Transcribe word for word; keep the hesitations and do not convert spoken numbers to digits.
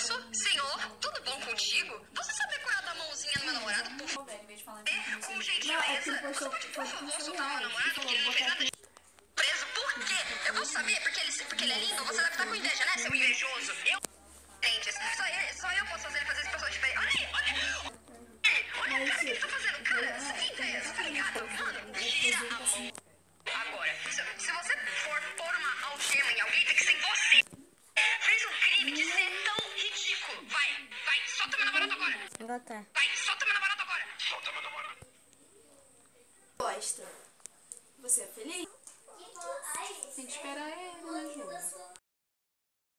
Moço, senhor, tudo bom contigo? Você sabe qual é a da mãozinha no meu namorado, por favor? Com gentileza. Você pode, por favor, soltar meu namorado, que ele não fez nada de... Preso por quê? Eu vou saber, porque ele, porque ele é lindo? Você deve estar com inveja, né, seu invejoso? Eu... Gente, só eu, só eu posso fazer ele fazer esse pessoal diferente. Olha aí, olha... Olha, olha, cara, o que ele tá fazendo? Cara, você tem ideia? Você tá ligado? Mano, tira a mão. Agora, se, se você for pôr uma algema em alguém, tem que ser em você. Fez um crime de ser tão ridículo. Vai, vai, solta meu namorado agora. Vou tá. Vai, solta meu namorado agora. Solta meu namorado. Gosta. Você é feliz? Tem que esperar ele, né, Ju?